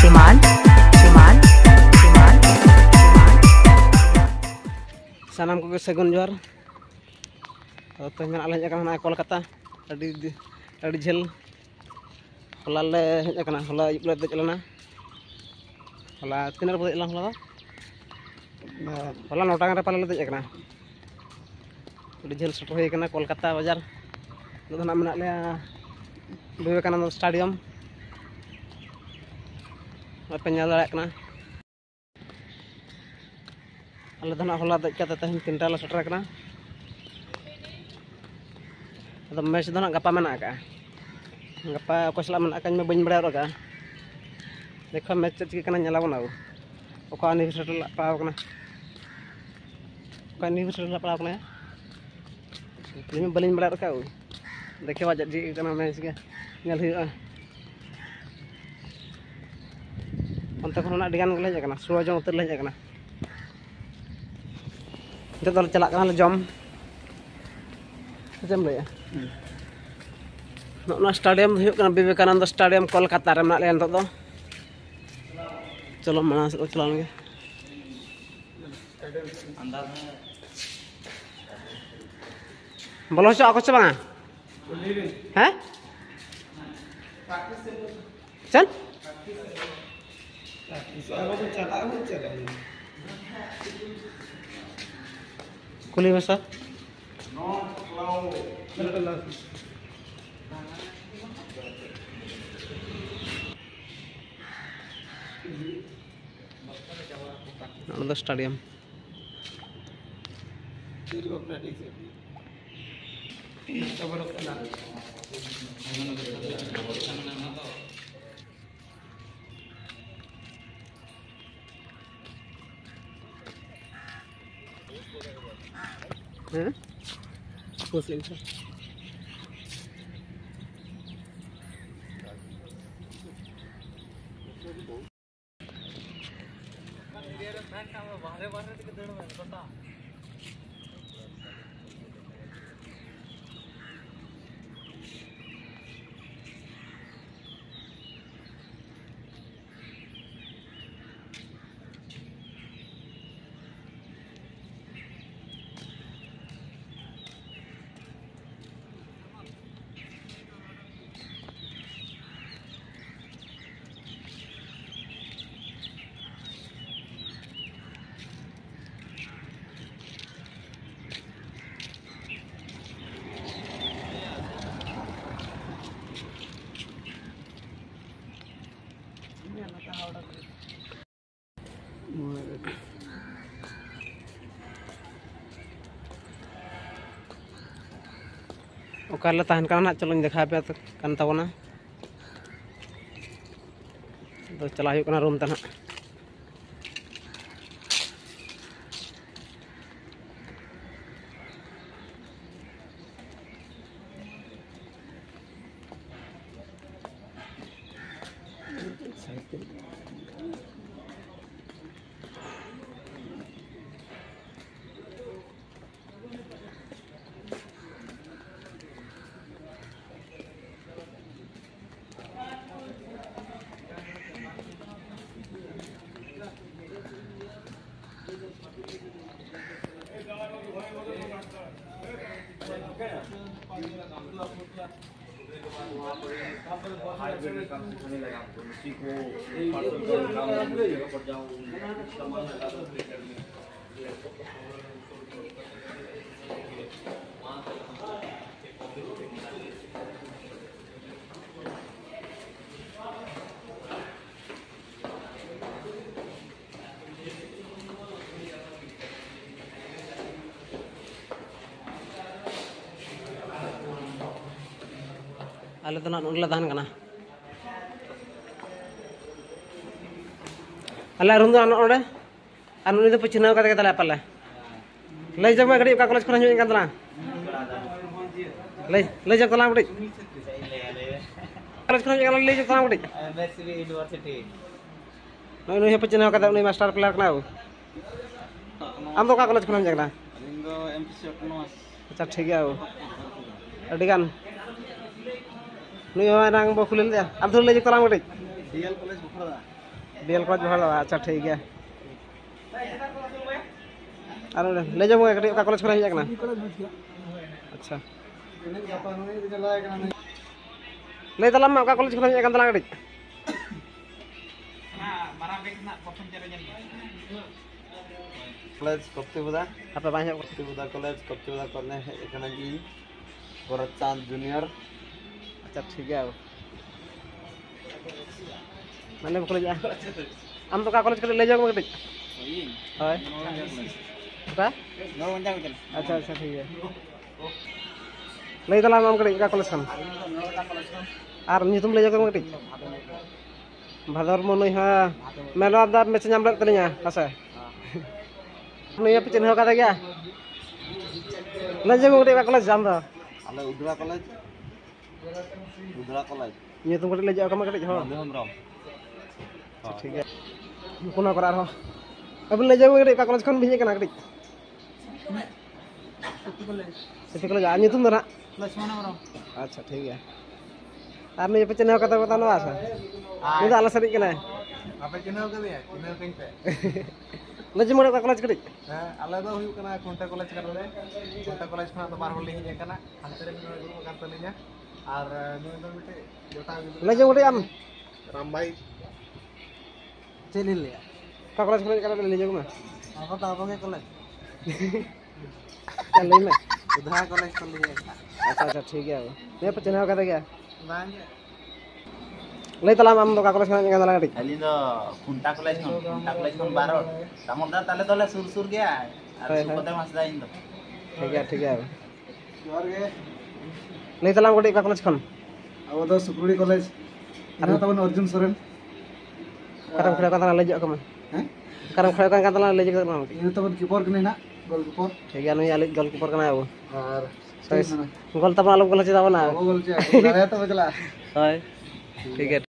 Siman, Siman, Siman, Sanam ko sagun johar. To menak le hej akana Kolkata adi jhel. Hola le hej akana hola ayub le dej lana. Hola tinar bo dej lang hola. Hola 9 টাকা re pala le dej akana. Adi jhel setor hoy akana Kolkata bazar. Nitu na menak le Vivekananda Stadium. Apa nyal darat kena. Ala dana hola dej kata tahin 3 la setor kena. Ada match dana gapa menak ka. Gapa ko sala menak kan me bañ bada roga. Dekho match chik kana nyalabon au. Oka anniversary la paaw kana. Oka anniversary la paaw kana. Ini balin bada roga au. Dekhe wajat di kana match ga nyal huyuga. Onte khona digan gele kana suwa jong utir le kana. Kita dol celak kana le jom. Jam le ya. Nokna stadium huyuk kana Vivekananda Stadium Kolkata re menak le entok do. Chalo mana se chalan ge. Andar bolo cho ako cha banga. Hah? Chal? Kuli masa? Another stadium. Muslim sir. Okarla tahan kana chalong dekha pe kan tabona. To chala huyuk kana room tana. Ala to na unla dahan kana. Ala rundu an ode anu ni to puchinaw kata kata lapala. Lay jak ma gadi ka college khona nyu kan tana. Lay jak tala gadi. College khona nyu kan lay jak tala gadi. MSc University. No no he puchinaw kata uni master player kana. Am to ka college khona jak na. Ringo MPC Autonomous. Acha thik gaya ho. Adikan. Nui orang bo khulil ya. Am thul lay jak tala gadi. DL College Bukhara. DL college बहाल अच्छा ठीक है और ले जाऊंगा कटी का college खरा हिया कना अच्छा ले तलाम का कॉलेज खरा हिया कन तला कटी कॉलेज कप्तिबुदा apa banyak कप्तिबुदा करने एखाने जी भरत चांद जूनियर अच्छा ठीक है मैंने कॉलेज हम तो का कॉलेज के ले जाऊंगा कटी हाय का अच्छा अच्छा ठीक है ले तलाम हम कटी का कॉलेज खान और nyutum ले जाऊंगा कटी भादर मोनई हा मेलो आदार में nyam lek talinya asa nih apa channel kata gya le jago kटी का कॉलेज जाम दा आले उदरा कॉलेज nyutum kटी ले जाओ कम कटी हो हमराम ठीक है कोना करा हो अब ले जाओ कटी का कॉलेज खन भी कना कटी सिटी कॉलेज आ nyutum दा लक्ष्मणवरम अच्छा ठीक है और nih apa channel kata kata no asa ini ala sari kena apa channel kali ya channel keng pe le jago ka college कटी आले दो हुयु कना कोंटा कॉलेज करले कोंटा कॉलेज खना तो बार होल लिहि जे कना हानते रे मिनो दुरु kan तलिnya और नुई दो मिटे जोटा ले जाओ कटी am रामबाई चलिल ya का कॉलेज खन करा ले जाओ मैं apa ta apa ke college चल ले मैं उधा कॉलेज कर लिए अच्छा अच्छा ठीक है ये apa channel kata gya बांग ले तलाम am तो का कॉलेज खन कना कटी अली दो कुंटा कॉलेज खन बारो तामोदा ताले तले सुर सुर गया हाय, और सुपते मासदा इन दो ठीक है जोर गे ले तलाम कटी का कॉलेज खन अब तो सुकुड़ी कॉलेज इना तवन Arjun Soren karang khaya kata le jago kamu हैं karang khaya kan kata le jago kamu इना तवन कीपर कने ना गोलकीपर ठीक है नुई आले गोलकीपर kana aku और gol tapna alam gol chida bana goal चे दाया तो बचला हाय ठीक है